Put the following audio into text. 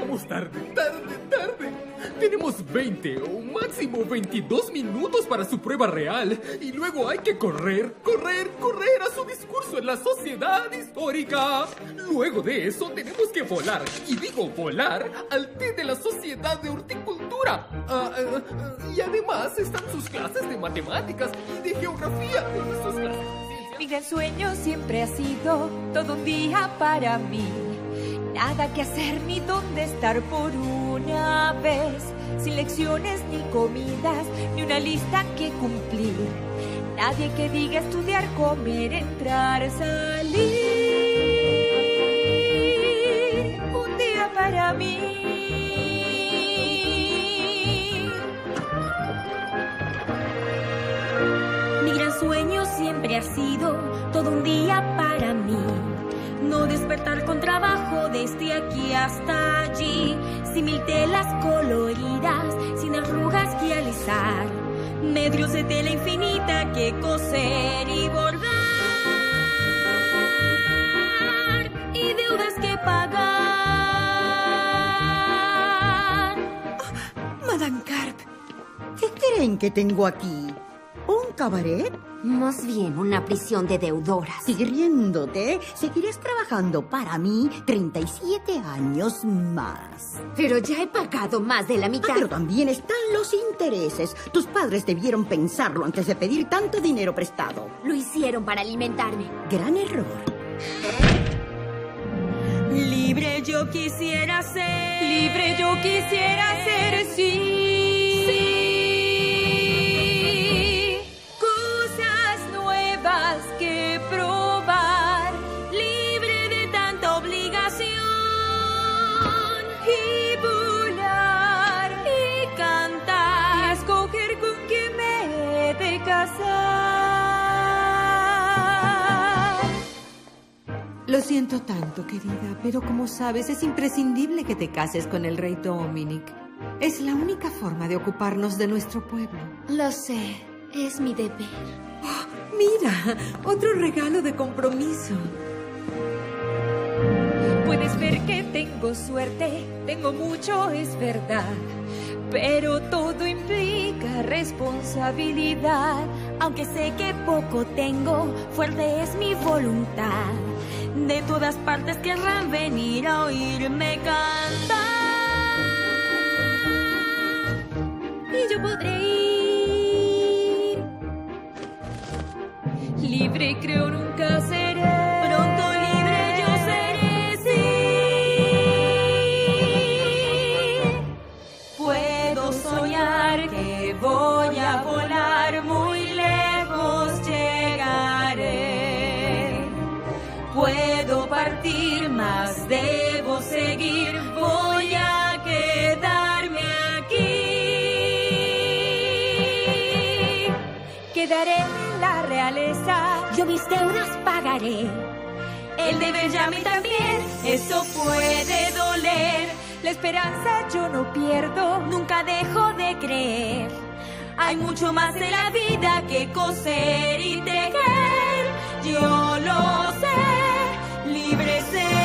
Llegamos tarde. Tenemos 20 o máximo 22 minutos para su prueba real. Y luego hay que correr a su discurso en la sociedad histórica. Luego de eso tenemos que volar. Y digo volar al té de la sociedad de horticultura. Y además están sus clases de matemáticas y de geografía. Sus clases de ciencia. Mi gran sueño siempre ha sido todo un día para mí. Nada que hacer ni dónde estar por una vez. Sin lecciones ni comidas, ni una lista que cumplir. Nadie que diga estudiar, comer, entrar, salir. Un día para mí. Mi gran sueño siempre ha sido todo un día para mí. No despertar con trabajo desde aquí hasta allí, sin mil telas coloridas, sin arrugas que alisar, medios de tela infinita que coser y bordar, y deudas que pagar. Madame Carp, ¿qué creen que tengo aquí? ¿Un cabaret? Más bien una prisión de deudoras. Sigue riéndote. Seguirás trabajando para mí 37 años más. Pero ya he pagado más de la mitad. Pero también están los intereses. Tus padres debieron pensarlo antes de pedir tanto dinero prestado. Lo hicieron para alimentarme. Gran error. Libre yo quisiera ser. Libre yo quisiera ser, sí. Que probar, libre de tanta obligación, y volar y cantar, y escoger con quién me he de casar. Lo siento tanto, querida, pero como sabes, es imprescindible que te cases con el rey Dominic. Es la única forma de ocuparnos de nuestro pueblo. Lo sé, es mi deber. Mira, otro regalo de compromiso. Puedes ver que tengo suerte, tengo mucho, es verdad, pero todo implica responsabilidad. Aunque sé que poco tengo, fuerte es mi voluntad. De todas partes querrán venir a oírme cantar, y yo podré ir. Libre creo nunca seré. Pronto libre yo seré, sí. Puedo soñar que voy a volar, muy lejos llegaré. Puedo partir, mas debo seguir. Voy a quedarme aquí. Quedaré en la realeza, yo mis deudas pagaré. El deber ya a mí también, eso puede doler. la esperanza yo no pierdo, nunca dejo de creer. Hay mucho más en la vida que coser y tejer. Yo lo sé, libre ser.